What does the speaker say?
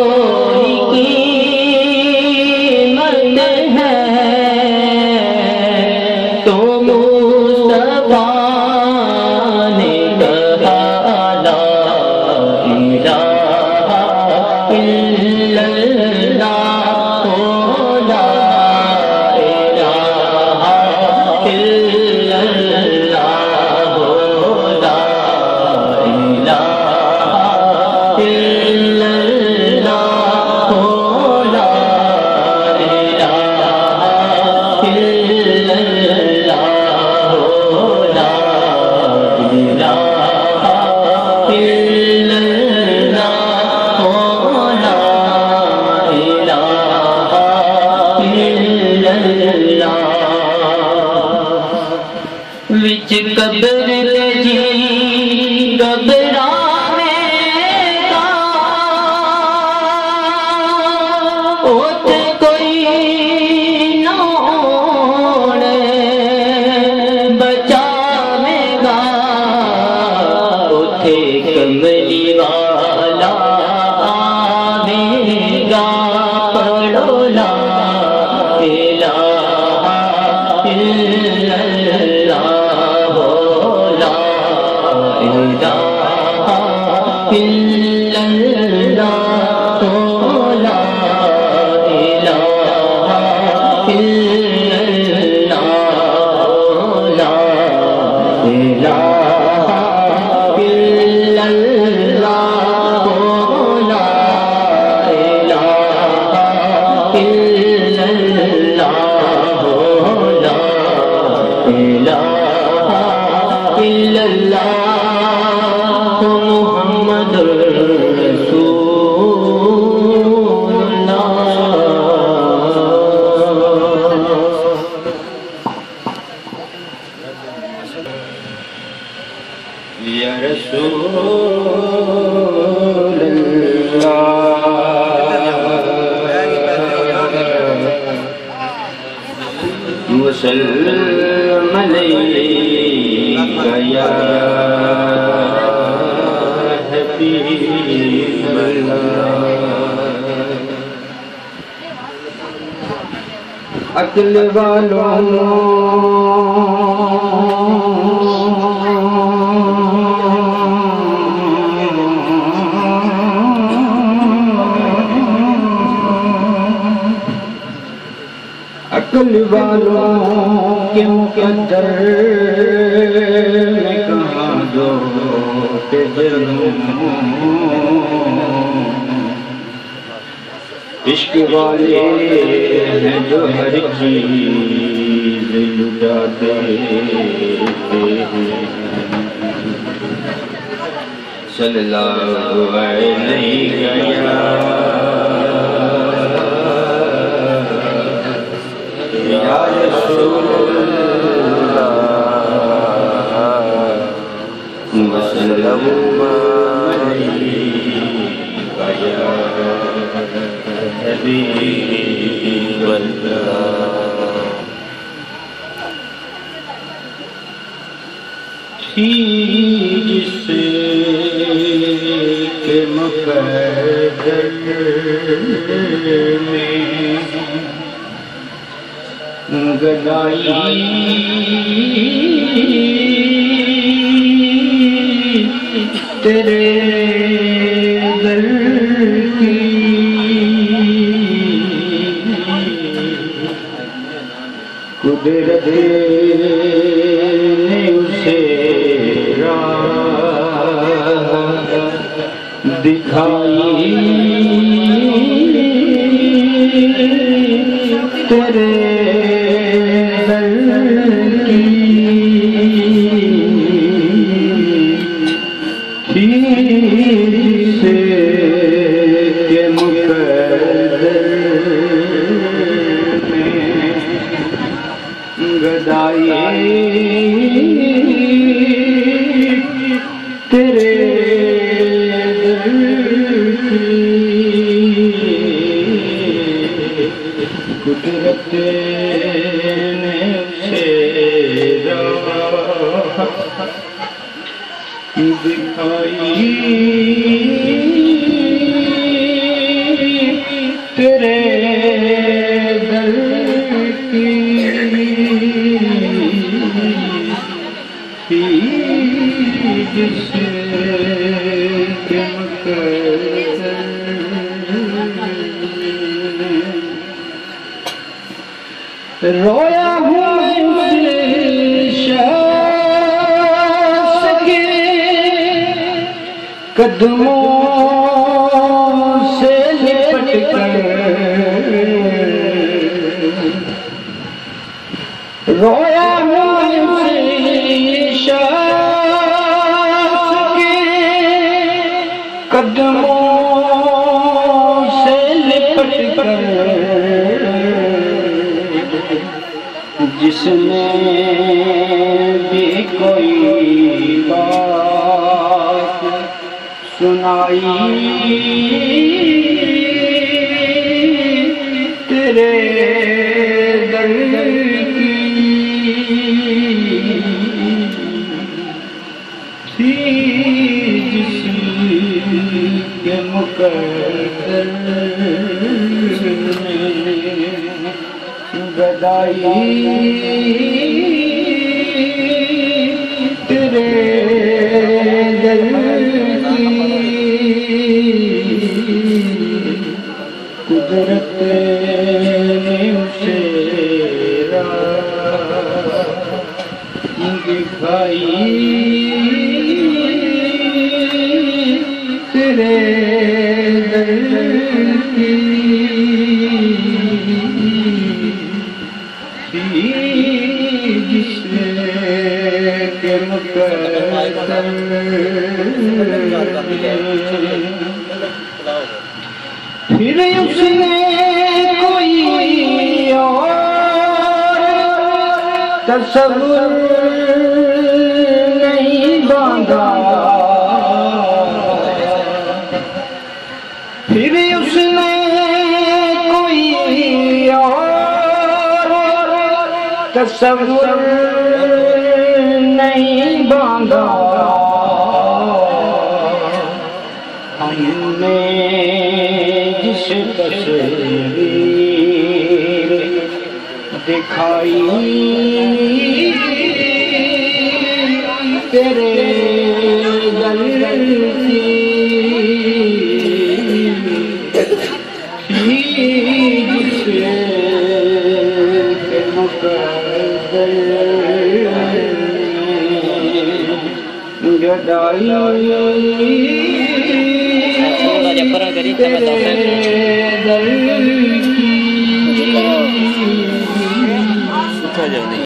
وچ قبر جی گبرا میں کا اوتے کوئی نہ ہونے بچاوے گا اوتے کملی والا آوے گا پڑھو لا الہ الا اللہ وسلم عليك يا حبيب الله عقل والوں کے مقدر میں کہاں دو کہ عشق والے ہیں جو ہر چیز لٹاتے ہیں صلی اللہ علیہ یا رسول اللہ وسلم علیک یا حبیب اللہ تھی جس کے مقدر میں گدائی تیرے در کی قدرت نے اسے راہ دکھائی تیرے قدرت نے اسے راہ دکھائی تیرے در کی جس کے رویا ہوں شخص کے قدموں سے لپٹ کر رویا ہوں شخص کے قدموں سے لپٹ کر جس نے بھی کوئی بات سنائی تیرے در کی تھی جس کے مقدر گدائی تیرے در کی قدرت نے اسے راہ دکھائی تیرے در کی جس کے مقدر پھر اس نے کوئی اور تصور نہیں باندھا پھر اس نے کوئی اور تصور نہیں باندھا ہم نے جس تصویر دکھائی تیرے در کی جس کے مقدر گدائی